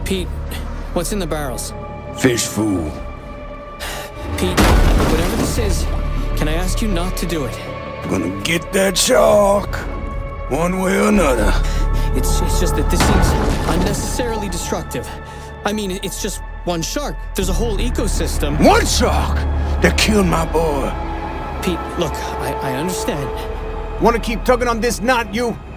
Pete, what's in the barrels? Fish food. Pete, whatever this is, can I ask you not to do it? I'm gonna get that shark, one way or another. It's just that this seems unnecessarily destructive. I mean, it's just one shark. There's a whole ecosystem. One shark that killed my boy. Pete, look, I understand. Want to keep tugging on this knot, you?